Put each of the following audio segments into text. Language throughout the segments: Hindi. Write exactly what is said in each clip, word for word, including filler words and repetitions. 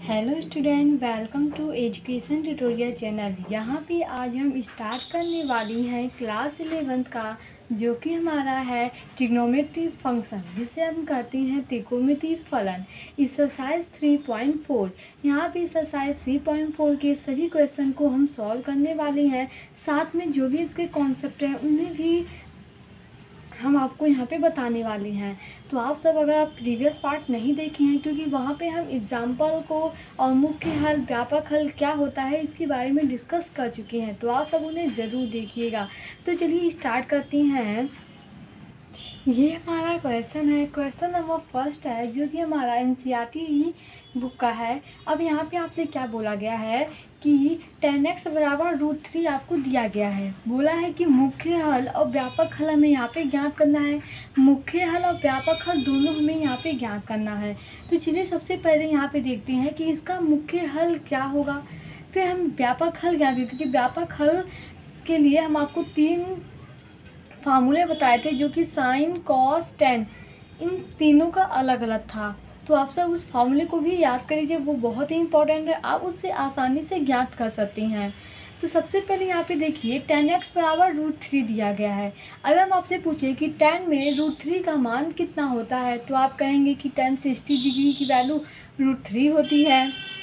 Hello student, welcome to education tutorial channel. यहाँ पे आज हम स्टार्ट करने वाली हैं क्लास इलेवेंथ का, जो कि हमारा है ट्रिग्नोमेट्री फंक्शन, जिसे हम कहते हैं त्रिकोणमितीय फलन। Exercise three point four. यहाँ पे एक्सरसाइज थ्री पॉइंट फोर के सभी क्वेश्चन को हम सॉल्व करने वाले हैं। साथ में जो भी इसके कॉन्सेप्ट हैं उन्हें भी हम आपको यहाँ पे बताने वाले हैं। तो आप सब अगर आप प्रीवियस पार्ट नहीं देखे हैं, क्योंकि वहाँ पे हम एग्जाम्पल को और मुख्य हल, व्यापक हल क्या होता है इसके बारे में डिस्कस कर चुके हैं, तो आप सब उन्हें ज़रूर देखिएगा। तो चलिए स्टार्ट करते हैं। ये हमारा क्वेश्चन है, क्वेश्चन नंबर फर्स्ट है, जो कि हमारा एनसीईआरटी बुक का है। अब यहाँ पे आपसे क्या बोला गया है कि टेन एक्स बराबर रूट थ्री आपको दिया गया है। बोला है कि मुख्य हल और व्यापक हल हमें यहाँ पे ज्ञात करना है। मुख्य हल और व्यापक हल दोनों हमें यहाँ पे ज्ञात करना है। तो चलिए सबसे पहले यहाँ पे देखते हैं कि इसका मुख्य हल क्या होगा, फिर हम व्यापक हल क्या, क्योंकि व्यापक हल के लिए हम आपको तीन फार्मूले बताए थे, जो कि साइन, कॉस, टेन, इन तीनों का अलग अलग था। तो आप सब उस फार्मूले को भी याद कर लीजिए, वो बहुत ही इंपॉर्टेंट है, आप उससे आसानी से ज्ञात कर सकते हैं। तो सबसे पहले यहाँ पे देखिए टेन एक्स बराबर रूट थ्री दिया गया है। अगर हम आपसे पूछे कि टेन में रूट थ्री का मान कितना होता है, तो आप कहेंगे कि टेन सिक्सटी डिग्री की वैल्यू रूट थ्री होती है।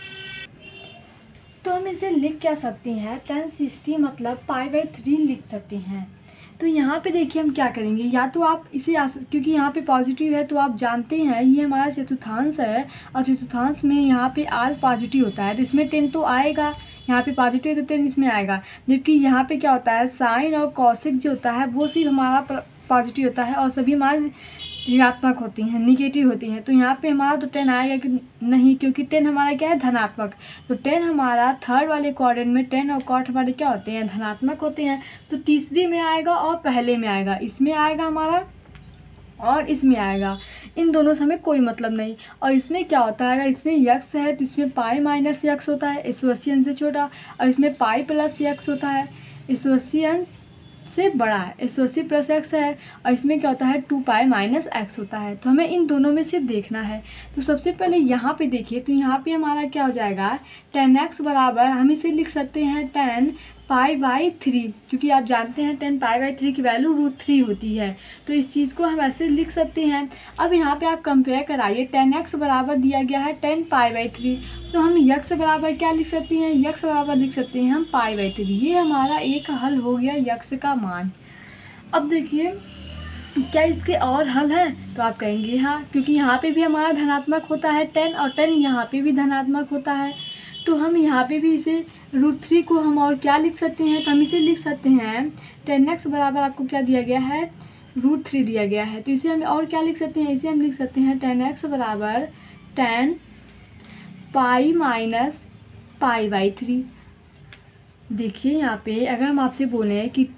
तो हम इसे लिख क्या सकते हैं, टेन सिक्सटी मतलब पाई बाई थ्री लिख सकते हैं। तो यहाँ पे देखिए हम क्या करेंगे, या तो आप इसे, क्योंकि यहाँ पे पॉजिटिव है तो आप जानते हैं ये हमारा चतुर्थांश है, और चतुर्थांश में यहाँ पे आल पॉजिटिव होता है, तो इसमें टेन तो आएगा। यहाँ पे पॉजिटिव है तो टेन इसमें आएगा। जबकि यहाँ पे क्या होता है, साइन और कॉसिक जो होता है वो सिर्फ हमारा पॉजिटिव होता है, और सभी हमारे ऋणात्मक होती हैं, निगेटिव होती हैं। तो यहाँ पे हमारा तो टेन आएगा कि नहीं, क्योंकि टेन हमारा क्या है, धनात्मक। तो टेन हमारा थर्ड वाले क्वाड्रेंट में टेन और कॉट हमारे क्या होते हैं, धनात्मक होते हैं। तो तीसरी में आएगा और पहले में आएगा, इसमें आएगा हमारा और इसमें आएगा। इन दोनों से हमें कोई मतलब नहीं। और इसमें क्या होता है, इसमें यक्स है तो इसमें पाई माइनस यक्स होता है, एक सौ अस्सी अंश से छोटा, और इसमें पाई प्लस यक्स होता है, एक सौ अस्सी अंश से बड़ा है, एक सौ अस्सी प्लस एक्स है, और इसमें क्या होता है, टू पाई माइनस एक्स होता है। तो हमें इन दोनों में से देखना है। तो सबसे पहले यहाँ पे देखिए, तो यहाँ पे हमारा क्या हो जाएगा, टेन एक्स बराबर हम इसे लिख सकते हैं टेन पाई बाई थ्री, क्योंकि आप जानते हैं टेन पाई बाई थ्री की वैल्यू रूट थ्री होती है। तो इस चीज़ को हम ऐसे लिख सकते हैं। अब यहाँ पे आप कंपेयर कराइए, टेन एक्स बराबर दिया गया है टेन पाई बाई थ्री, तो हम यक्स बराबर क्या लिख सकते हैं, यक्स बराबर लिख सकते हैं हम पाई बाई थ्री। ये हमारा एक हल हो गया यक्स का मान। अब देखिए क्या इसके और हल हैं, तो आप कहेंगे हाँ, क्योंकि यहाँ पे भी हमारा धनात्मक होता है टेन, और टेन यहाँ पे भी धनात्मक होता है। तो हम यहाँ पे भी इसे रूट थ्री को हम और क्या लिख सकते हैं, तो हम इसे लिख सकते हैं टेन एक्स बराबर, आपको क्या दिया गया है, रूट थ्री दिया गया है। तो इसे हम और क्या लिख सकते हैं, इसे हम लिख सकते हैं टेन एक्स बराबर tan pi minus pi by three. देखिए यहाँ पे अगर हम आपसे बोलें कि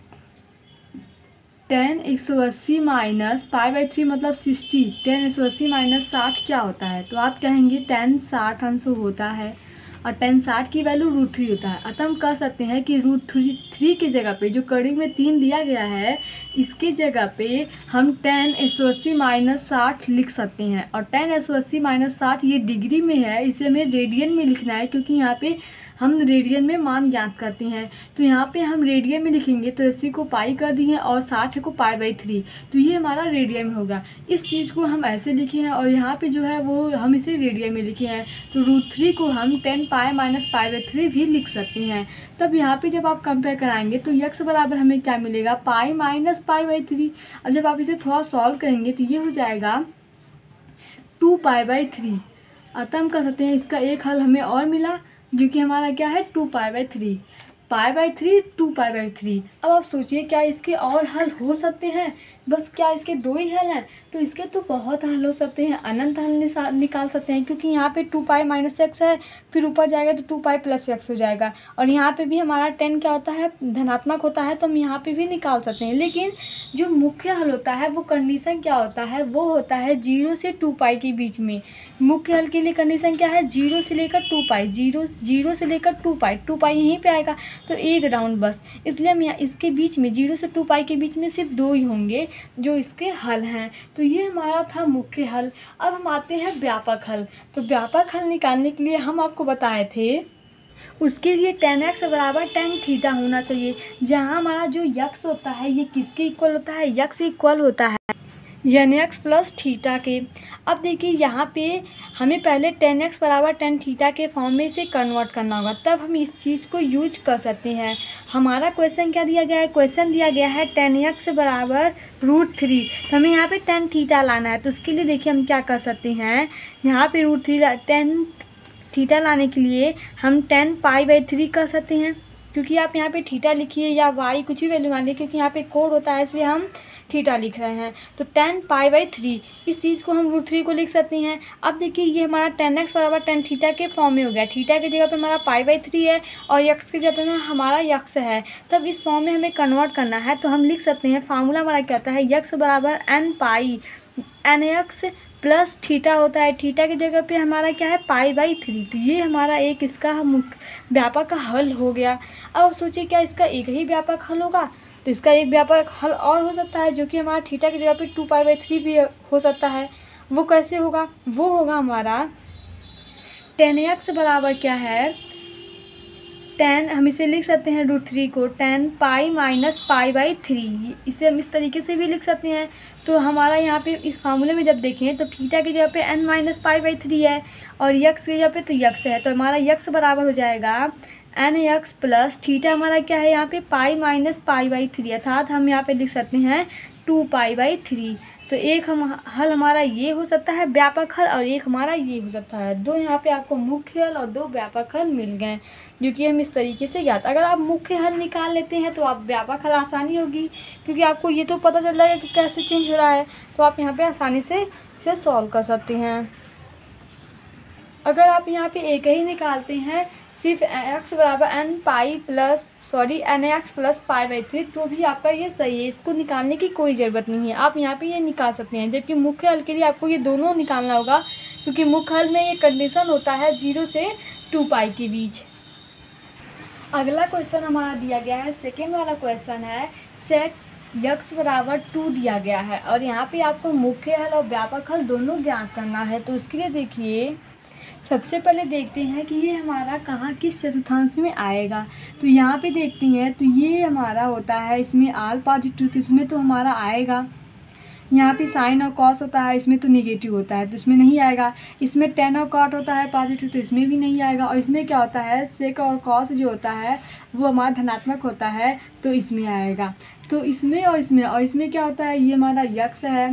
टेन एक सौ अस्सी माइनस पाई बाई थ्री मतलब सिक्सटी, टेन एक सौ अस्सी माइनस साठ क्या होता है, तो आप कहेंगे टेन साठ अंश होता है, और टेन साठ की वैल्यू रूट थ्री होता है। अतः हम कह सकते हैं कि रूट थ्री थ्री की जगह पे जो कड़ी में तीन दिया गया है, इसके जगह पे हम टेन एक सौ अस्सी माइनस साठ लिख सकते हैं। और टेन एक सौ अस्सी माइनस साठ ये डिग्री में है, इसे हमें रेडियन में लिखना है, क्योंकि यहाँ पे हम रेडियन में मान ज्ञात करते हैं। तो यहाँ पे हम रेडियन में लिखेंगे, तो अस्सी को पाई कर दिए और साठ को पाई बाई थ्री, तो ये हमारा रेडियन में होगा। इस चीज़ को हम ऐसे लिखे हैं, और यहाँ पे जो है वो हम इसे रेडियन में लिखे हैं। तो रूट थ्री को हम tan pi minus pi by three भी लिख सकते हैं। तब यहाँ पे जब आप कंपेयर कराएंगे तो यक्स बराबर हमें क्या मिलेगा, pi minus pi by three. अब जब आप इसे थोड़ा सॉल्व करेंगे तो ये हो जाएगा टू पाई बाई थ्री। अतः हम कह सकते हैं इसका एक हल हमें और मिला, जो कि हमारा क्या है, two pi by three, pi by three two pi by three. अब आप सोचिए क्या इसके और हल हो सकते हैं, बस क्या इसके दो ही हल हैं, तो इसके तो बहुत हल हो सकते हैं, अनंत हल निकाल सकते हैं। क्योंकि यहाँ पे टू पाई माइनस एक्स है, फिर ऊपर जाएगा तो टू पाई प्लस एक्स हो जाएगा, और यहाँ पे भी हमारा टेन क्या होता है, धनात्मक होता है, तो हम यहाँ पे भी निकाल सकते हैं। लेकिन जो मुख्य हल होता है वो कंडीशन क्या होता है, वो होता है जीरो से टू पाई के बीच में। मुख्य हल के लिए कंडीशन क्या है, जीरो से लेकर टू पाई, जीरो जीरो से लेकर टू पाई, टू पाई यहीं पे आएगा, तो एक राउंड बस। इसलिए हम यहाँ इसके बीच में जीरो से टू पाई के बीच में सिर्फ दो ही होंगे, जो इसके हल हैं। तो ये हमारा था मुख्य हल। अब हम आते हैं व्यापक हल। तो व्यापक हल निकालने के लिए हम आपको बताए थे, उसके लिए टेन एक्स बराबर टेन थीटा होना चाहिए, जहाँ हमारा जो यक्स होता है ये किसके इक्वल होता है, यक्स इक्वल होता है एन एक्स प्लस थीटा के। अब देखिए यहाँ पे हमें पहले टेन एक्स बराबर टेन थीटा के फॉर्म में इसे कन्वर्ट करना होगा, तब हम इस चीज़ को यूज कर सकते हैं। हमारा क्वेश्चन क्या दिया गया है, क्वेश्चन दिया गया है टेन एक्स बराबर रूट थ्री, तो हमें यहाँ पे टेन थीटा लाना है। तो उसके लिए देखिए हम क्या कर सकते हैं, यहाँ पे रूट थ्री टेन थीटा लाने के लिए हम टेन पाई बाई थ्री कर सकते हैं, क्योंकि आप यहाँ पे थीटा लिखिए या वाई कुछ भी वैल्यू मानिए, क्योंकि यहाँ पे कोड होता है इसलिए हम थीटा लिख रहे हैं। तो टेन पाई बाई थ्री इस चीज़ को हम रूट थ्री को लिख सकते हैं। अब देखिए ये हमारा टेन एक्स बराबर टेन थीटा के फॉर्म में हो गया, थीटा की जगह पे हमारा पाई बाई थ्री है और यक्स की जगह पे हमारा यक्स है। तब इस फॉर्म में हमें कन्वर्ट करना है, तो हम लिख सकते हैं फार्मूला हमारा क्या होता है, यक्स बराबर n pi n x plus theta होता है, थीटा की जगह पे हमारा क्या है पाई बाई थ्री। तो ये हमारा एक इसका मुख्य व्यापक हल हो गया। अब सोचिए क्या इसका एक ही व्यापक हल होगा, तो इसका एक व्यापक हल और हो सकता है, जो कि हमारा थीटा की जगह पे टू पाई बाई थ्री भी हो सकता है। वो कैसे होगा, वो होगा हमारा टेन एक्स बराबर क्या है, टेन हम इसे लिख सकते हैं रूट थ्री को ten pi minus pi by three, इसे हम इस तरीके से भी लिख सकते हैं। तो हमारा यहाँ पे इस फार्मूले में जब देखें तो थीटा की जगह पे n minus pi by three है और यक्स की जगह पे तो यक्स है, तो हमारा यक्स बराबर हो जाएगा एन एक्स प्लस थीटा हमारा क्या है यहाँ पे pi minus pi by three, अर्थात हम यहाँ पे लिख सकते हैं टू पाई बाई थ्री। तो एक हम हल हमारा ये हो सकता है व्यापक हल और एक हमारा ये हो सकता है। दो यहाँ पे आपको मुख्य हल और दो व्यापक हल मिल गए, जो कि हम इस तरीके से याद, अगर आप मुख्य हल निकाल लेते हैं तो आप व्यापक हल आसानी होगी, क्योंकि आपको ये तो पता चल जाएगा कि कैसे चेंज हो रहा है, तो आप यहाँ पे आसानी से इसे सॉल्व कर सकते हैं। अगर आप यहाँ पे एक ही निकालते हैं सिर्फ एक्स बराबर n pi plus sorry n x plus pi by three, तो भी आपका ये सही है, इसको निकालने की कोई ज़रूरत नहीं है, आप यहाँ पे ये निकाल सकते हैं। जबकि मुख्य हल के लिए आपको ये दोनों निकालना होगा, क्योंकि मुख्य हल में ये कंडीशन होता है जीरो से टू पाई के बीच। अगला क्वेश्चन हमारा दिया गया है, सेकेंड वाला क्वेश्चन है सेक यक्स बराबर टू दिया गया है और यहाँ पे आपको मुख्य हल और व्यापक हल दोनों ज्ञात करना है। तो उसके लिए देखिए सबसे पहले देखते हैं कि ये हमारा कहाँ किस चतुर्थांश में आएगा। तो यहाँ पे देखते हैं तो ये हमारा होता है, इसमें आल पॉजिटिव, तो इसमें तो हमारा आएगा। यहाँ पे साइन और कॉस होता है, इसमें तो निगेटिव होता है तो इसमें नहीं आएगा। इसमें टेन और कॉट होता है पॉजिटिव, तो इसमें भी नहीं आएगा। और इसमें क्या होता है, सेक और कॉस जो होता है वो हमारा धनात्मक होता है, तो इसमें आएगा। तो इसमें और इसमें और इसमें क्या होता है, ये हमारा यक्स है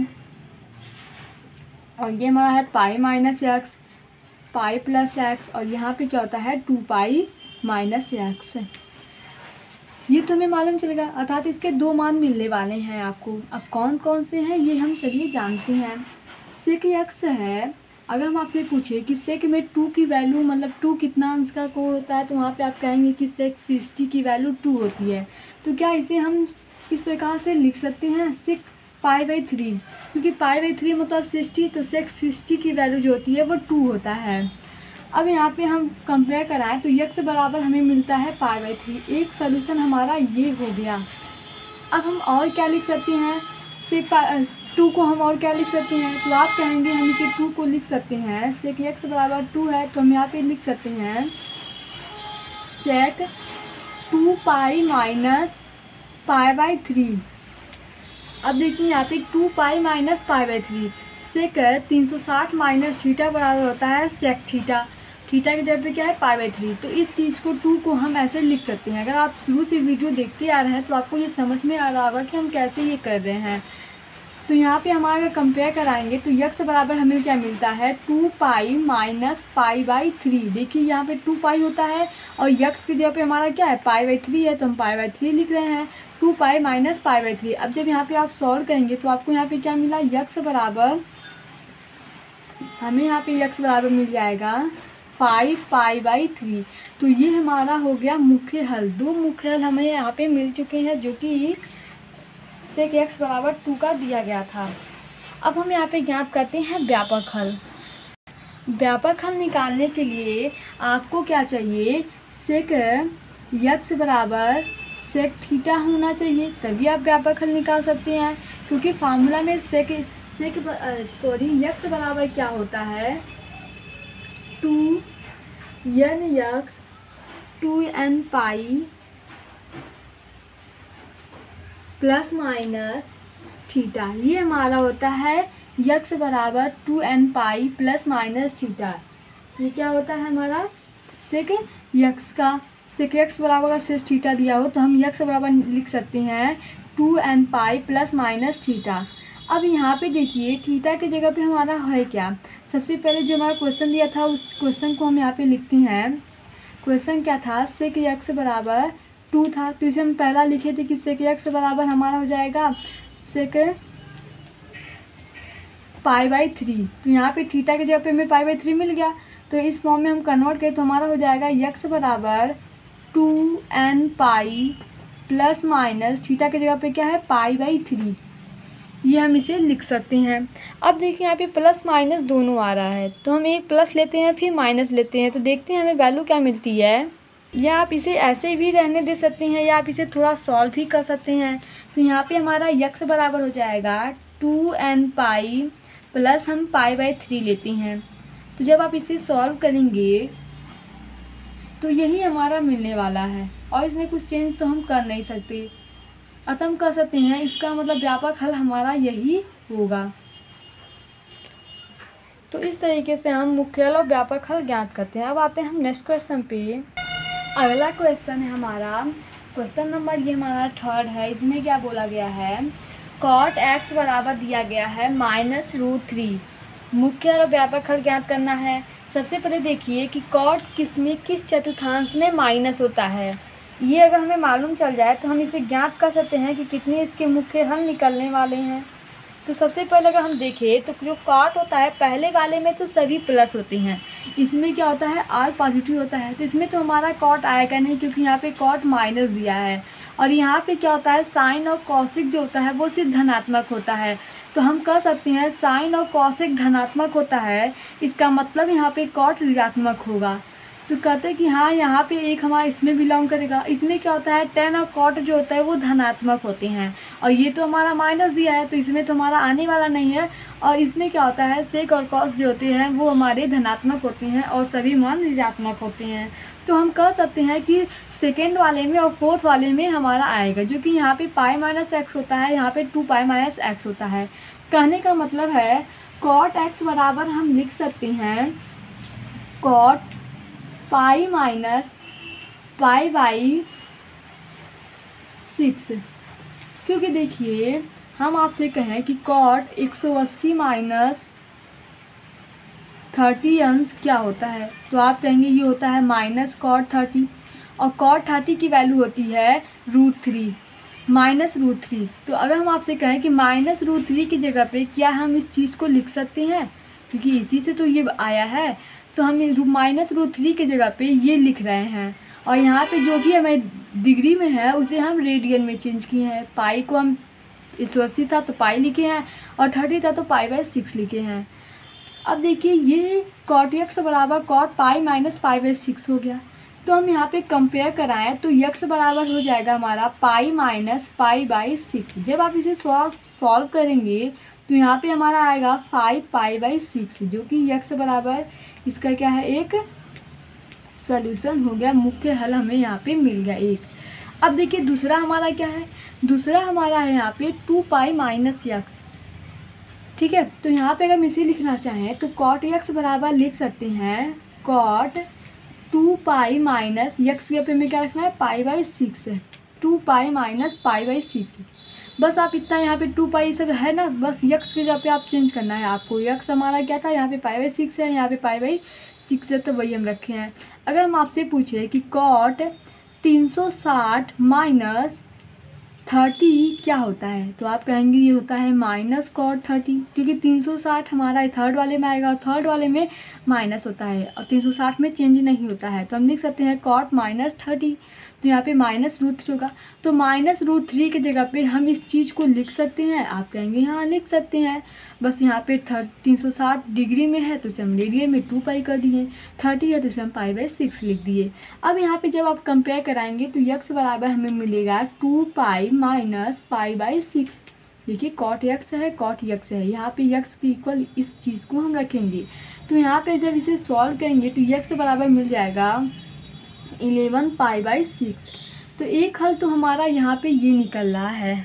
और ये हमारा है pi minus x, pi plus x, और यहाँ पे क्या होता है टू पाई माइनस एक्स। ये तो हमें मालूम चलेगा, अर्थात इसके दो मान मिलने वाले हैं आपको। अब कौन कौन से हैं ये हम चलिए जानते हैं। सेक एक्स है, अगर हम आपसे पूछे कि सेक में टू की वैल्यू मतलब टू कितना अंश का कोण होता है, तो वहाँ पे आप कहेंगे कि सेक सिक्सटी की वैल्यू टू होती है। तो क्या इसे हम इस प्रकार से लिख सकते हैं सेक पाई बाई थ्री, क्योंकि पाई बाई थ्री मतलब सिक्सटी, तो सेक सिक्सटी की वैल्यू जो होती है वो टू होता है। अब यहाँ पे हम कंपेयर कराएं तो यक्स बराबर हमें मिलता है पाई बाई थ्री, एक सोल्यूशन हमारा ये हो गया। अब हम और क्या लिख सकते हैं, सेक टू को हम और क्या लिख सकते हैं, तो आप कहेंगे हम इसे टू को लिख सकते हैं, सेक यक्स बराबर टू है तो हम यहाँ पे लिख सकते हैं sec two pi minus pi by three. अब देखिए यहाँ पे two pi minus pi by three, sec तीन सौ साठ माइनस थीटा बराबर होता है सेक थीटा, थीटा की जगह पे क्या है पाई बाई थ्री। तो इस चीज़ को टू को हम ऐसे लिख सकते हैं। अगर आप शुरू से वीडियो देखते आ रहे हैं तो आपको ये समझ में आ रहा होगा कि हम कैसे ये कर रहे हैं। तो यहाँ पे हमारा अगर कंपेयर कराएंगे तो यक्स बराबर हमें क्या मिलता है two pi minus pi by three. देखिए यहाँ पे टू पाई होता है और यक्स की जगह पे हमारा क्या है पाई बाई थ्री है, तो हम पाई बाई थ्री लिख रहे हैं, two pi minus pi by three. अब जब यहाँ पे आप सॉल्व करेंगे तो आपको यहाँ पे क्या मिला, यक्स बराबर हमें यहाँ पे यक्स बराबर मिल जाएगा फाइव पाई बाई थ्री। तो ये हमारा हो गया मुख्य हल। दो मुख्य हल हमें यहाँ पे मिल चुके हैं, जो कि सेक एक्स बराबर टू का दिया गया था। अब हम यहाँ पे ज्ञात करते हैं व्यापक हल। व्यापक हल निकालने के लिए आपको क्या चाहिए, सेक यक्स बराबर सेक थीटा होना चाहिए, तभी आप व्यापक हल निकाल सकते हैं। क्योंकि फार्मूला में सेक सेक सॉरी यक्स बराबर क्या होता है, two n x two n pi plus minus theta, ये हमारा होता है यक्स बराबर two n pi plus minus theta. ये क्या होता है हमारा सेक यक्स का, सेक यक्स बराबर का शेष थीटा दिया हो तो हम यक्स बराबर लिख सकते हैं two n pi plus minus theta. अब यहाँ पे देखिए थीटा की जगह पे हमारा है क्या, सबसे पहले जो हमारा क्वेश्चन दिया था उस क्वेश्चन को हम यहाँ पे लिखते हैं। क्वेश्चन क्या था, सेक यक्स बराबर टू था, तो इसे हम पहला लिखे थे कि सेक यक्स बराबर हमारा हो जाएगा सेक पाई बाई थ्री। तो यहाँ पे थीटा की जगह पे हमें पाई बाई थ्री मिल गया, तो इस फॉर्म में हम कन्वर्ट करें तो हमारा हो जाएगा यक्स बराबर two n pi plus minus theta की जगह पे क्या है पाई बाई थ्री, ये हम इसे लिख सकते हैं। अब देखिए यहाँ पे प्लस माइनस दोनों आ रहा है, तो हम एक प्लस लेते हैं फिर माइनस लेते हैं, तो देखते हैं हमें वैल्यू क्या मिलती है। या आप इसे ऐसे भी रहने दे सकते हैं या आप इसे थोड़ा सॉल्व भी कर सकते हैं। तो यहाँ पे हमारा यक्स बराबर हो जाएगा टू एन पाई प्लस हम पाई बाई थ्री लेते हैं, तो जब आप इसे सॉल्व करेंगे तो यही हमारा मिलने वाला है और इसमें कुछ चेंज तो हम कर नहीं सकते, अतः हम कर सकते हैं इसका मतलब व्यापक हल हमारा यही होगा। तो इस तरीके से हम मुख्य हल और व्यापक हल ज्ञात करते हैं। अब आते हैं हम नेक्स्ट क्वेश्चन पे। अगला क्वेश्चन है हमारा क्वेश्चन नंबर ये हमारा थर्ड है। इसमें क्या बोला गया है, कॉट एक्स बराबर दिया गया है माइनस रूट थ्री, मुख्य हल और व्यापक हल ज्ञात करना है। सबसे पहले देखिए कि कॉट किस में किस चतुर्थांश में माइनस होता है, ये अगर हमें मालूम चल जाए तो हम इसे ज्ञात कर सकते हैं कि कितने इसके मुख्य हल निकलने वाले हैं। तो सबसे पहले अगर हम देखें तो जो कॉट होता है पहले वाले में तो सभी प्लस होते हैं, इसमें क्या होता है आर पॉजिटिव होता है, तो इसमें तो हमारा कॉट आएगा नहीं क्योंकि यहाँ पे कॉट माइनस दिया है। और यहाँ पे क्या होता है साइन और कॉसिक जो होता है वो सिर्फ धनात्मक होता है, तो हम कह सकते हैं साइन और कॉसिक धनात्मक होता है, इसका मतलब यहाँ पे कॉट ऋणात्मक होगा। तो कहते हैं कि हाँ यहाँ पे एक हमारा इसमें बिलोंग करेगा। इसमें क्या होता है टेन और कॉट जो होता है वो धनात्मक होते हैं और ये तो हमारा माइनस दिया है तो इसमें तो हमारा आने वाला नहीं है। और इसमें क्या होता है सेक और कॉस जो होते हैं वो हमारे धनात्मक होते हैं और सभी मान ऋणात्मक होते हैं। तो हम कह सकते हैं कि सेकेंड वाले में और फोर्थ वाले में हमारा आएगा, जो कि यहाँ पे पाई माइनस एक्स होता है, यहाँ पे टू पाई माइनस एक्स होता है। कहने का मतलब है कॉट एक्स बराबर हम लिख सकते हैं cot pi minus pi by six, क्योंकि देखिए हम आपसे कहें कि कॉट एक सौ अस्सी माइनस थर्टी अंश क्या होता है, तो आप कहेंगे ये होता है माइनस कॉट थर्टी, और कॉट थर्टी की वैल्यू होती है root three minus root three. तो अगर हम आपसे कहें कि माइनस रूट थ्री की जगह पे क्या हम इस चीज़ को लिख सकते हैं, क्योंकि इसी से तो ये आया है, तो हम माइनस रूट थ्री की जगह पे ये लिख रहे हैं। और यहाँ पे जो भी हमें डिग्री में है उसे हम रेडियन में चेंज किए हैं। पाई को हम एक सौ अस्सी था तो पाई लिखे हैं और थर्टी था तो पाई बाई सिक्स लिखे हैं। अब देखिए ये कॉट एक्स बराबर cot pi minus pi by six हो गया, तो हम यहाँ पे कंपेयर कराएं तो यक्स बराबर हो जाएगा हमारा pi minus pi by six. जब आप इसे सॉल्व सॉल्व करेंगे तो यहाँ पे हमारा आएगा फाइव पाई बाई सिक्स, जो कि यक्स बराबर इसका क्या है एक सॉल्यूशन हो गया, मुख्य हल हमें यहाँ पे मिल गया एक। अब देखिए दूसरा हमारा क्या है, दूसरा हमारा है यहाँ पे टू पाई माइनस यक्स, ठीक है। तो यहाँ पे अगर हम इसे लिखना चाहें तो कॉट यक्स बराबर लिख सकते हैं cot two pi minus x के पे में क्या रखना है पाई बाई सिक्स है, two pi minus pi by six. बस आप इतना यहाँ पे टू पाई सब है ना, बस यक्स के जगह पे आप चेंज करना है आपको। यक्स हमारा क्या था यहाँ पे पाई बाई सिक्स है, यहाँ पे पाई बाई सिक्स है, तो वही हम रखे हैं। अगर हम आपसे पूछे कि कॉट तीन सौ साठ माइनस थर्टी क्या होता है, तो आप कहेंगे ये होता है माइनस कॉट थर्टी, क्योंकि तीन सौ साठ हमारा थर्ड वाले में आएगा और थर्ड वाले में माइनस होता है और तीन सौ साठ में चेंज नहीं होता है, तो हम लिख सकते हैं कॉट माइनस थर्टी। तो यहाँ पे माइनस रूट थ्री होगा। तो माइनस रूट थ्री की जगह पे हम इस चीज़ को लिख सकते हैं। आप कहेंगे हाँ लिख सकते हैं, बस यहाँ पे थर्ट तीन सौ साठ डिग्री में है तो इसे हम रेडियन में टू पाई कर दिए, थर्टी है तो इसे हम पाई बाई सिक्स लिख दिए। अब यहाँ पे जब आप कंपेयर कराएंगे तो यक्स बराबर हमें मिलेगा two pi minus pi by six. देखिए कॉट यक्स है, कॉट यक्स है, यहाँ पे यक्स के इक्वल इस चीज़ को हम रखेंगे। तो यहाँ पे जब इसे सॉल्व करेंगे तो यक्स बराबर मिल जाएगा इलेवन पाई बाई सिक्स। तो एक हल तो हमारा यहाँ पे ये निकल रहा है।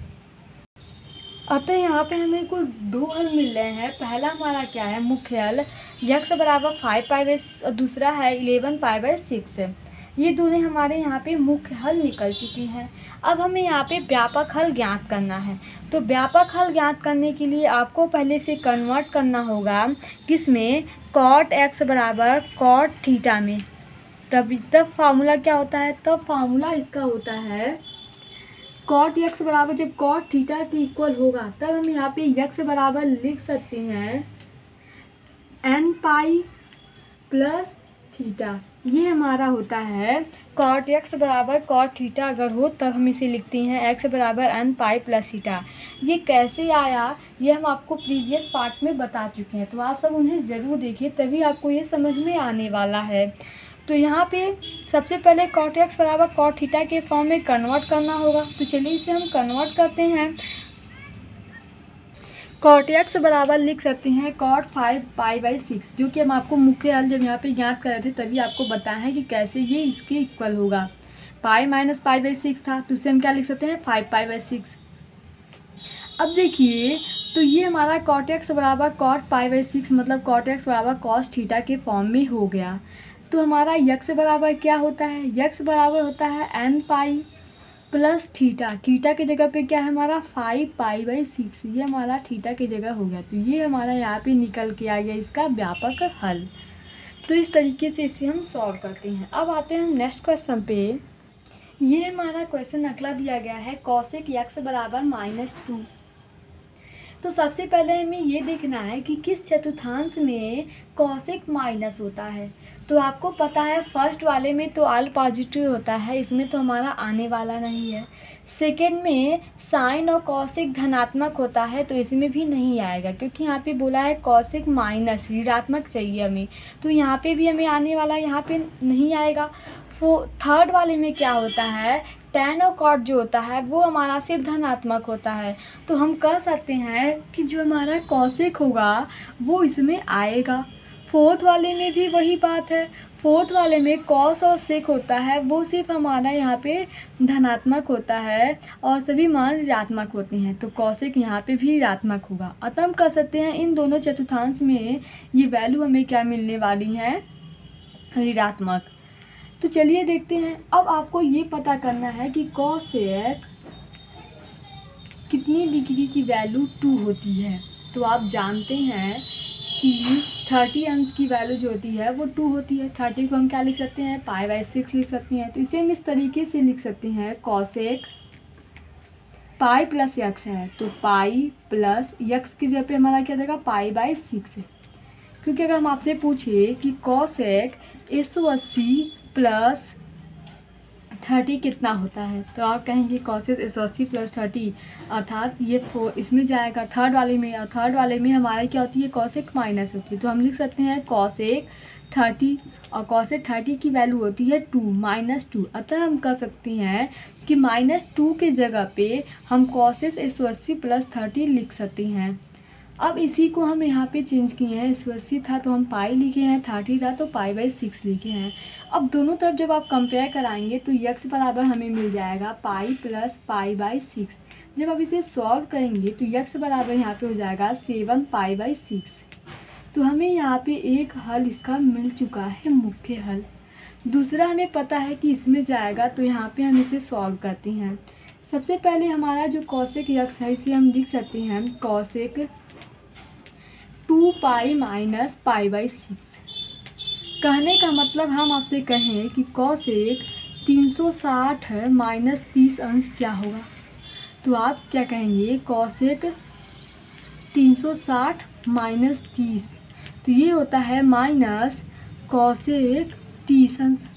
अतः यहाँ पे हमें कुल दो हल मिल रहे हैं। पहला हमारा क्या है, मुख्य हल यक्स बराबर फाइव पाई बाई, दूसरा है इलेवन पाई बाई सिक्स। ये दोनों हमारे यहाँ पे मुख्य हल निकल चुकी हैं। अब हमें यहाँ पे व्यापक हल ज्ञात करना है। तो व्यापक हल ज्ञात करने के लिए आपको पहले से कन्वर्ट करना होगा किसमें, कॉट एक्स बराबर कॉट थीटा में। तब तब फार्मूला क्या होता है, तब फार्मूला इसका होता है कॉट एक्स बराबर जब कॉट थीटा के इक्वल होगा तब हम यहाँ पे एक्स बराबर लिख सकते हैं एन पाई प्लस थीटा। ये हमारा होता है कॉट एक्स बराबर कॉट थीटा अगर हो तब हम इसे लिखते हैं एक्स बराबर एन पाई प्लस थीटा। ये कैसे आया ये हम आपको प्रीवियस पार्ट में बता चुके हैं, तो आप सब उन्हें ज़रूर देखिए तभी आपको ये समझ में आने वाला है। तो यहाँ पे सबसे पहले कॉट एक्स बराबर कॉट थीटा के फॉर्म में कन्वर्ट करना होगा। तो चलिए इसे हम कन्वर्ट करते हैं। कॉट एक्स बराबर लिख सकते हैं cot five pi by six, जो कि हम आपको मुख्य हल जब यहाँ पे ज्ञात कर रहे थे तभी आपको बताया है कि कैसे ये इसके इक्वल होगा। Pi minus pi by six था तो इसे हम क्या लिख सकते हैं, फाइव पाई बाई सिक्स। अब देखिए तो ये हमारा कॉट एक्स बराबर कॉट पाई बाई सिक्स मतलब कॉट एक्स बराबर कॉस थीटा के फॉर्म में हो गया। तो हमारा यक्स बराबर क्या होता है, यक्स बराबर होता है n pi plus theta. Theta की जगह पे क्या है हमारा फाइव पाई बाई सिक्स, ये हमारा थीटा की जगह हो गया। तो ये हमारा यहाँ पे निकल के आ गया इसका व्यापक हल। तो इस तरीके से इसे हम सॉल्व करते हैं। अब आते हैं हम नेक्स्ट क्वेश्चन पे। ये हमारा क्वेश्चन अगला दिया गया है कॉसेक एक्स बराबर माइनस टू। तो सबसे पहले हमें ये देखना है कि किस चतुर्थांश में कॉसेक माइनस होता है। तो आपको पता है फर्स्ट वाले में तो ऑल पॉजिटिव होता है, इसमें तो हमारा आने वाला नहीं है। सेकेंड में साइन और कॉसेक धनात्मक होता है तो इसमें भी नहीं आएगा, क्योंकि यहाँ पे बोला है कॉसेक माइनस ऋणात्मक चाहिए हमें, तो यहाँ पे भी हमें आने वाला यहाँ पे नहीं आएगा। फो थर्ड वाले में क्या होता है, टैन और कॉट जो होता है वो हमारा सिर्फ धनात्मक होता है। तो हम कह सकते हैं कि जो हमारा कॉसेक होगा वो इसमें आएगा। फोर्थ वाले में भी वही बात है, फोर्थ वाले में कॉस और सेक होता है वो सिर्फ हमारा यहाँ पे धनात्मक होता है और सभी मान ऋणात्मक होते हैं, तो कॉसेक यहाँ पे भी ऋणात्मक होगा। अतः हम कह सकते हैं इन दोनों चतुर्थांश में ये वैल्यू हमें क्या मिलने वाली है, ऋणात्मक। तो चलिए देखते हैं। अब आपको ये पता करना है कि कॉसेक कितनी डिग्री की वैल्यू टू होती है। तो आप जानते हैं कि थर्टी अंश की वैल्यू जो होती है वो टू होती है। थर्टी को हम क्या लिख सकते हैं, पाई बाई सिक्स लिख सकते हैं। तो इसे हम इस तरीके से लिख सकते हैं कॉसेक पाई प्लस यक्स है तो पाई प्लस यक्स की जगह पे हमारा क्या देगा, पाई बाई सिक्स है। क्योंकि अगर हम आपसे पूछे कि कॉसेक एक सौ अस्सी प्लस थर्टी कितना होता है तो आप कहेंगे कॉसेक एक सौ अस्सी प्लस थर्टी, अर्थात ये फोर इसमें जाएगा थर्ड वाले में, और थर्ड वाले में हमारे क्या होती है कॉसेक माइनस होती है। तो हम लिख सकते हैं कॉसेक थर्टी, और कॉसेक थर्टी की वैल्यू होती है टू माइनस टू। अतः हम कह सकते हैं कि माइनस टू के जगह पे हम कॉसेक एक सौ अस्सी प्लस थर्टी लिख सकते हैं। अब इसी को हम यहाँ पे चेंज किए हैं, एक सौ अस्सी था तो हम पाई लिखे हैं, थर्टी था तो पाई बाई सिक्स लिखे हैं। अब दोनों तरफ जब आप कंपेयर कराएंगे तो यक्स बराबर हमें मिल जाएगा pi plus pi by six. जब आप इसे सॉल्व करेंगे तो यक्स बराबर यहाँ पे हो जाएगा सेवन पाई बाई सिक्स। तो हमें यहाँ पे एक हल इसका मिल चुका है, मुख्य हल। दूसरा हमें पता है कि इसमें जाएगा तो यहाँ पे हम इसे सॉल्व करते हैं। सबसे पहले हमारा जो कॉसेक यक्स है इसे हम लिख सकते हैं cosec two pi minus pi by six. कहने का मतलब हम आपसे कहें कि कॉसेक तीन सौ साठ है माइनस तीस अंश क्या होगा, तो आप क्या कहेंगे कॉसेक तीन सौ साठ माइनस तीस, तो ये होता है माइनस कॉसेक तीस अंश।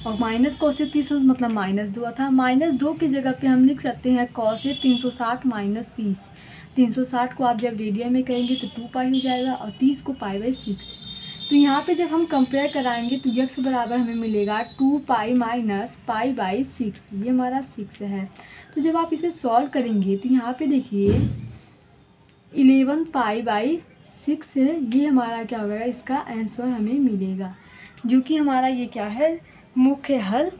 और माइनस कॉसेक तीस मतलब माइनस दो, अर्थात माइनस दो की जगह पे हम लिख सकते हैं कॉसेक तीन सौ साठ माइनस तीस। तीन सौ साठ को आप जब रेडियन में करेंगे तो टू पाई हो जाएगा और तीस को पाई बाई सिक्स। तो यहाँ पे जब हम कंपेयर कराएंगे तो यक्स बराबर हमें मिलेगा two pi minus pi by six, ये हमारा सिक्स है। तो जब आप इसे सॉल्व करेंगे तो यहाँ पे देखिए इलेवन पाई बाई सिक्स है, ये हमारा क्या होगा, इसका आंसर हमें मिलेगा, जो कि हमारा ये क्या है, मुख्य हल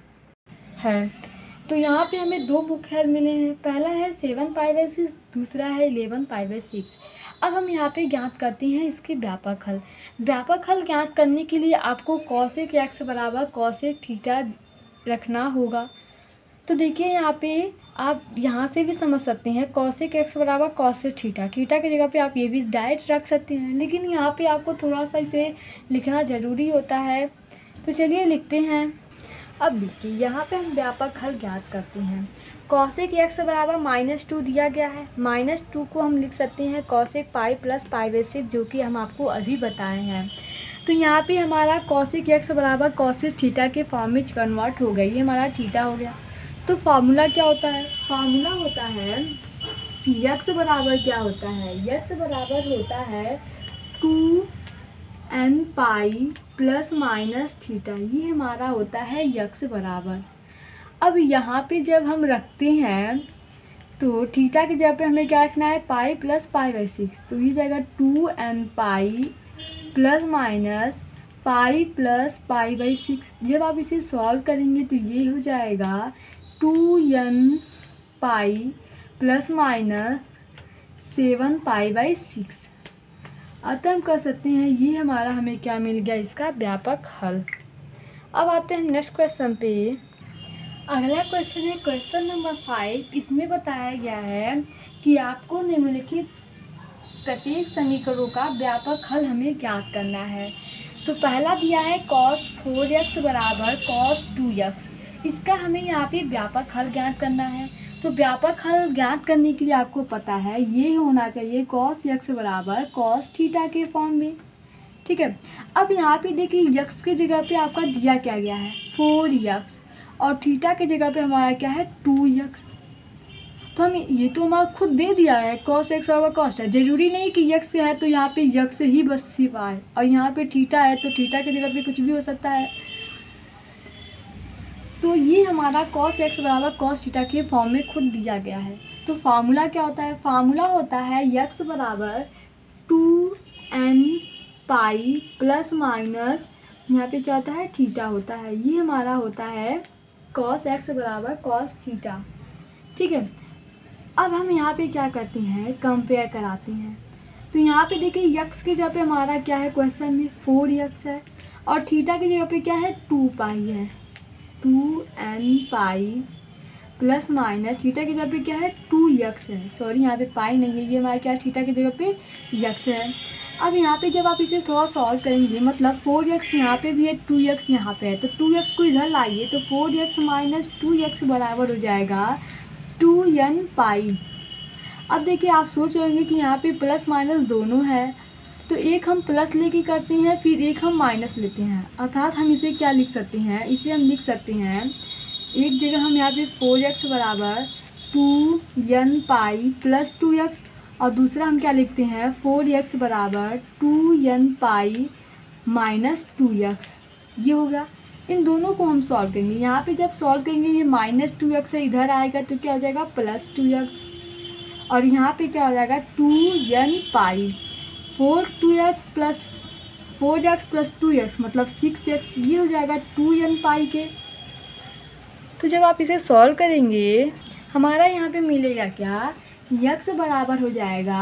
है। तो यहाँ पे हमें दो मुख्य हल मिले हैं, पहला है सेवन पाई बाई सिक्स, दूसरा है इलेवन पाई बाई सिक्स। अब हम यहाँ पे ज्ञात करते हैं इसके व्यापक हल। व्यापक हल ज्ञात करने के लिए आपको कॉसेक एक्स बराबर कॉसेक थीटा रखना होगा। तो देखिए यहाँ पे आप यहाँ से भी समझ सकते हैं कॉसेक एक्स बराबर कॉसेक थीटा, थीटा की जगह पे आप ये भी डायरेक्ट रख सकते हैं, लेकिन यहाँ पे आपको थोड़ा सा इसे लिखना ज़रूरी होता है। तो चलिए लिखते हैं। अब देखिए यहाँ पे हम व्यापक हल ज्ञात करते हैं। कॉसेक एक्स बराबर माइनस टू दिया गया है, माइनस टू को हम लिख सकते हैं cosec pi plus pi by six, जो कि हम आपको अभी बताए हैं। तो यहाँ पे हमारा कॉसेक एक्स बराबर कॉसेक थीटा के फॉर्म में कन्वर्ट हो गई, ये हमारा थीटा हो गया। तो फार्मूला क्या होता है, फार्मूला होता है यक्स बराबर क्या होता है, यक्स बराबर होता है two n pi plus minus theta, ये हमारा होता है यक्स बराबर। अब यहाँ पे जब हम रखते हैं तो थीटा की जगह पे हमें क्या रखना है, pi plus pi by six, तो ये जाएगा two n pi plus minus pi plus pi by six. जब आप इसे सॉल्व करेंगे तो ये हो जाएगा two n pi plus minus seven pi by six. अतः हम कह सकते हैं ये हमारा हमें क्या मिल गया, इसका व्यापक हल। अब आते हैं नेक्स्ट क्वेश्चन पे। अगला क्वेश्चन है क्वेश्चन नंबर फाइव। इसमें बताया गया है कि आपको निम्नलिखित प्रत्येक समीकरणों का व्यापक हल हमें ज्ञात करना है। तो पहला दिया है कॉस फोर एक्स बराबर कॉस टू एक्स, इसका हमें यहाँ पे व्यापक हल ज्ञात करना है। तो व्यापक हल ज्ञात करने के लिए आपको पता है ये होना चाहिए कॉस एक्स बराबर कॉस थीटा के फॉर्म में, ठीक है। अब यहाँ पे देखिए यक्स की जगह पे आपका दिया क्या गया है, फोर एक्स, और थीटा की जगह पे हमारा क्या है, टू एक्स। तो हम ये तो हमारा खुद दे दिया है कॉस एक्स बराबर कॉस है, जरूरी नहीं कि यक्स है तो यहाँ पे यक्स ही बस सिर्फ आए, और यहाँ पे थीटा है तो थीटा की जगह पे कुछ भी हो सकता है। तो ये हमारा कॉस एक्स बराबर कॉस थीटा के फॉर्म में खुद दिया गया है। तो फार्मूला क्या होता है, फार्मूला होता है यक्स बराबर two n pi plus minus यहाँ पे क्या होता है, थीटा होता है, ये हमारा होता है कॉस एक्स बराबर कॉस थीटा, ठीक है। अब हम यहाँ पे क्या करते हैं, कंपेयर कराते हैं। तो यहाँ पे देखिए यक्स की जगह पे हमारा क्या है, क्वेश्चन में फोर यक्स है, और थीटा की जगह पे क्या है, टू पाई है, two n pi plus minus theta की जगह पे क्या है, टू यक्स है, सॉरी यहाँ पे पाई नहीं है, ये हमारा क्या है, थीटा की जगह पे यक्स है। अब यहाँ पे जब आप इसे थोड़ा सॉल्व करेंगे, मतलब फोर एक्स यहाँ पे भी है, टू एक्स यहाँ पे है, तो टू एक्स को इधर लाइए तो four x minus two x बराबर हो जाएगा टू एन पाई। अब देखिए आप सोच रहे होंगे कि यहाँ पे प्लस माइनस दोनों है, तो एक हम प्लस लेके करते हैं, फिर एक हम माइनस लेते हैं, अर्थात हम इसे क्या लिख सकते हैं, इसे हम लिख सकते हैं एक जगह हम यहाँ पे फोर एक्स बराबर two n pi plus two x, और दूसरा हम क्या लिखते हैं, फोर एक्स बराबर two n pi minus two x, ये हो गया। इन दोनों को हम सॉल्व करेंगे, यहाँ पे जब सॉल्व करेंगे ये माइनस टू एक्स से इधर आएगा तो क्या हो जाएगा, प्लस टू एक्स, और यहाँ पे क्या हो जाएगा, two n pi, four two x plus four x plus two x मतलब सिक्स एक्स, ये हो जाएगा टू एन पाई के। तो जब आप इसे सॉल्व करेंगे हमारा यहाँ पे मिलेगा क्या, यक्स बराबर हो जाएगा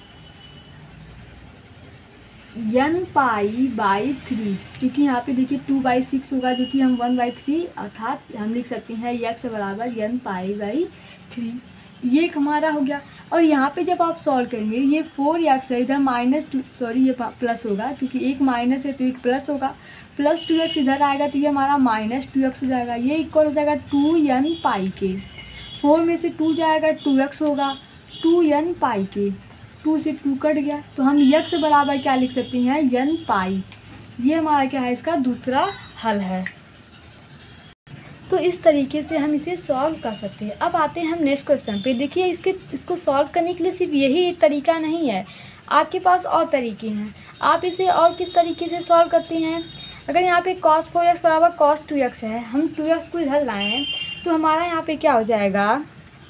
एन पाई बाई थ्री, क्योंकि यहाँ पे देखिए टू बाई सिक्स होगा जो कि हम वन बाई थ्री, अर्थात हम लिख सकते हैं यक्स बराबर एन पाई बाई थ्री, ये एक हमारा हो गया। और यहाँ पे जब आप सॉल्व करेंगे ये फोर एक्स है, इधर माइनस टू सॉरी ये प्लस होगा, क्योंकि एक माइनस है तो एक प्लस होगा, प्लस टू एक्स इधर आएगा तो ये हमारा माइनस टू एक्स हो जाएगा, ये इक्वल हो जाएगा टू एन पाई के, फोर में से टू जाएगा टू एक्स होगा, टू एन पाई के, टू से टू कट गया, तो हम यक्स बराबर क्या लिख सकते हैं, एन पाई, ये हमारा क्या है, इसका दूसरा हल है। तो इस तरीके से हम इसे सॉल्व कर सकते हैं। अब आते हैं हम नेक्स्ट क्वेश्चन पे। देखिए इसके इसको सॉल्व करने के लिए सिर्फ यही एक तरीका नहीं है, आपके पास और तरीके हैं। आप इसे और किस तरीके से सॉल्व करते हैं, अगर यहाँ पे कॉस फोर एक्स बराबर कॉस टू एक्स है, हम टू एक्स को इधर लाएँ तो हमारा यहाँ पे क्या हो जाएगा,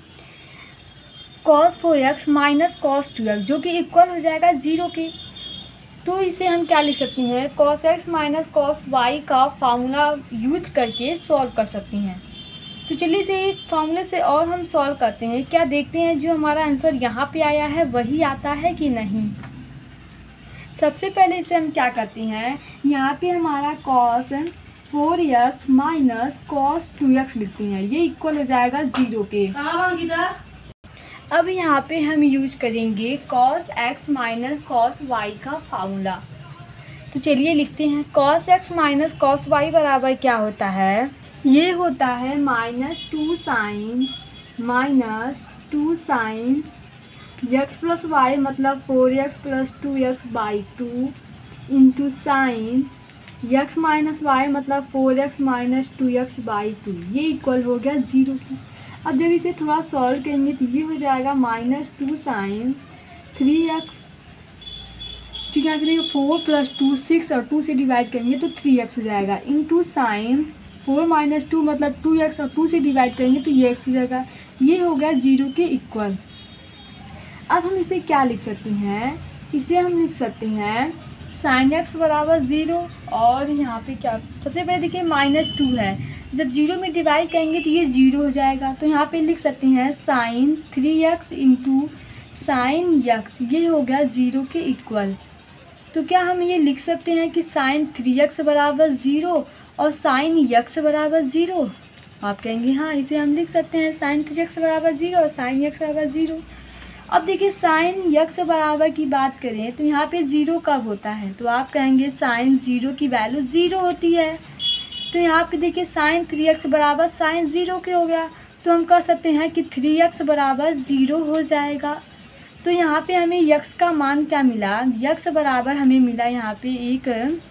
cos four x minus cos two x, जो कि इक्वल हो जाएगा ज़ीरो के। तो इसे हम क्या लिख सकते हैं, cos x minus cos y का फार्मूला यूज करके सॉल्व कर सकते हैं। तो चलिए इसे एक फार्मूले से और हम सॉल्व करते हैं, क्या देखते हैं जो हमारा आंसर यहाँ पे आया है वही आता है कि नहीं। सबसे पहले इसे हम क्या करते हैं, यहाँ पे हमारा cos four x minus cos two x लिखते हैं, ये इक्वल हो जाएगा ज़ीरो के। अब यहाँ पे हम यूज करेंगे cos x minus cos y का फार्मूला। तो चलिए लिखते हैं, cos x minus cos y बराबर क्या होता है, ये होता है minus two sine minus two sine x plus y, मतलब four x plus two x by two into sine x minus y, मतलब four x minus two x by two, ये इक्वल हो गया ज़ीरो की। अब जब इसे थोड़ा सॉल्व करेंगे तो ये हो जाएगा minus two sine three x, तो क्या करेंगे फोर प्लस टू सिक्स और टू से डिवाइड करेंगे तो थ्री एक्स हो जाएगा, into sine four minus two मतलब टू एक्स और टू से डिवाइड करेंगे तो ये एक्स हो जाएगा, ये हो गया जीरो के इक्वल। अब हम इसे क्या लिख सकते हैं, इसे हम लिख सकते हैं साइन एक्स बराबर ज़ीरो, और यहाँ पे क्या, सबसे पहले देखिए माइनस टू है, जब जीरो में डिवाइड करेंगे तो ये जीरो हो जाएगा, तो यहाँ पे लिख सकते हैं sine three x into sine x, ये हो गया ज़ीरो के इक्वल। तो क्या हम ये लिख सकते हैं कि साइन थ्री एक्स बराबर ज़ीरो और साइन एक्स बराबर ज़ीरो, आप कहेंगे हाँ इसे हम लिख सकते हैं साइन थ्री एक्स बराबर ज़ीरो और साइन एक्स बराबर ज़ीरो। अब देखिए साइन एक्स बराबर की बात करें तो यहाँ पे ज़ीरो कब होता है, तो आप कहेंगे साइन ज़ीरो की वैल्यू ज़ीरो होती है, तो यहाँ पे देखिए साइन थ्री एक्स बराबर साइन ज़ीरो के हो गया, तो हम कह सकते हैं कि थ्री एक्स बराबर ज़ीरो हो जाएगा। तो यहाँ पे हमें यक्स का मान क्या मिला, यक्स बराबर हमें मिला यहाँ पे एक,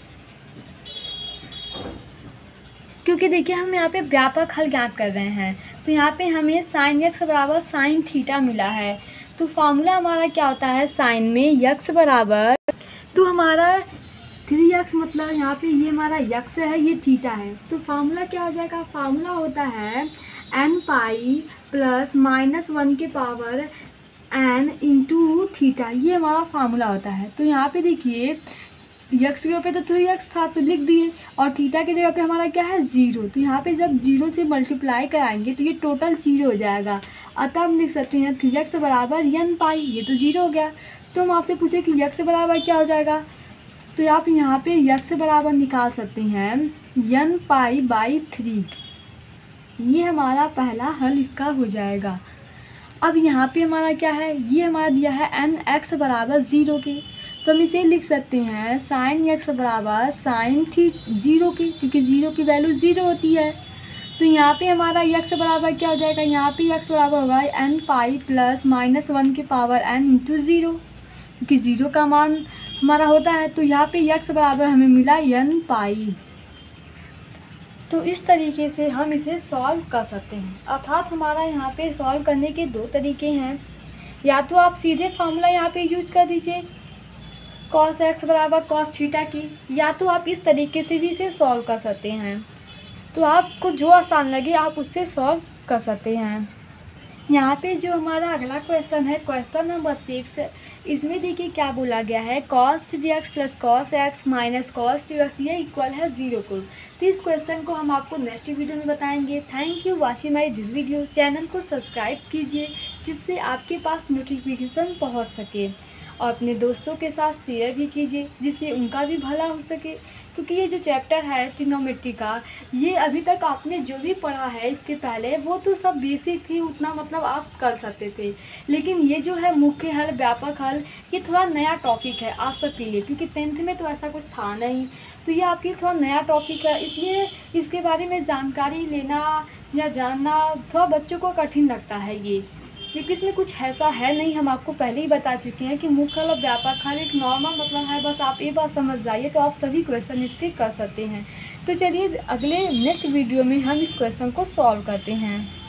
क्योंकि देखिए हम यहाँ पे व्यापक हल ज्ञात कर रहे हैं, तो यहाँ पे हमें साइन एक्स बराबर साइन थीटा मिला है। तो फार्मूला हमारा क्या होता है, साइन में यक्स बराबर, तो हमारा थ्री एक्स मतलब यहाँ पे ये हमारा यक्स है, ये थीटा है, तो फार्मूला क्या हो जाएगा, फार्मूला होता है n pi plus minus one के पावर एन इंटू थीटा, ये हमारा फार्मूला होता है। तो यहाँ पे देखिए यक्स के जगह पे तो थ्री एक्स था तो लिख दिए, और थीटा की जगह पे हमारा क्या है ज़ीरो, तो यहाँ पे जब जीरो से मल्टीप्लाई कराएंगे तो ये टोटल जीरो हो जाएगा, अतः हम लिख सकते हैं थ्री एक्स बराबर एन पाई, ये तो जीरो हो गया। तो हम आपसे पूछे कि यक्स बराबर क्या हो जाएगा, तो आप यहाँ पे यक्स बराबर निकाल सकते हैं एन पाई बाई थ्री, ये हमारा पहला हल इसका हो जाएगा। अब यहाँ पे हमारा क्या है, ये हमारा दिया है एन एक्स बराबर ज़ीरो के, तो हम इसे लिख सकते हैं साइन एक्स बराबर साइन थी जीरो की, क्योंकि ज़ीरो की वैल्यू ज़ीरो होती है। तो यहाँ पे हमारा एक्स बराबर क्या हो जाएगा, यहाँ पे एक्स बराबर होगा n pi plus minus one के पावर एन इंटू ज़ीरो, क्योंकि ज़ीरो का मान हमारा होता है। तो यहाँ पे एक्स बराबर हमें मिला एन पाई। तो इस तरीके से हम इसे सॉल्व कर सकते हैं, अर्थात हमारा यहाँ पे सॉल्व करने के दो तरीके हैं, या तो आप सीधे फार्मूला यहाँ पे यूज कर दीजिए कॉस एक्स बराबर कॉस थीटा की, या तो आप इस तरीके से भी इसे सॉल्व कर सकते हैं। तो आपको जो आसान लगे आप उससे सॉल्व कर सकते हैं। यहाँ पे जो हमारा अगला क्वेश्चन है, क्वेश्चन नंबर सिक्स, इसमें देखिए क्या बोला गया है, cos three x plus cos x minus cos two x ये इक्वल है ज़ीरो को। तो इस क्वेश्चन को हम आपको नेक्स्ट वीडियो में बताएंगे। Thank you watching my this video. Channel को सब्सक्राइब कीजिए जिससे आपके पास नोटिफिकेशन पहुँच सके, और अपने दोस्तों के साथ शेयर भी कीजिए जिससे उनका भी भला हो सके, क्योंकि ये जो चैप्टर है ट्रिग्नोमेट्री का, ये अभी तक आपने जो भी पढ़ा है इसके पहले वो तो सब बेसिक थी, उतना मतलब आप कर सकते थे, लेकिन ये जो है मुख्य हल व्यापक हल ये थोड़ा नया टॉपिक है आप सबके लिए, क्योंकि टेंथ में तो ऐसा कुछ था नहीं, तो ये आपके लिए थोड़ा नया टॉपिक है, इसलिए इसके बारे में जानकारी लेना या जानना थोड़ा बच्चों को कठिन लगता है ये। क्योंकि इसमें कुछ ऐसा है नहीं, हम आपको पहले ही बता चुके हैं कि मुखल और व्यापक एक नॉर्मल मतलब है, बस आप ये बात समझ जाइए तो आप सभी क्वेश्चन इसके कर सकते हैं। तो चलिए अगले नेक्स्ट वीडियो में हम इस क्वेश्चन को सॉल्व करते हैं।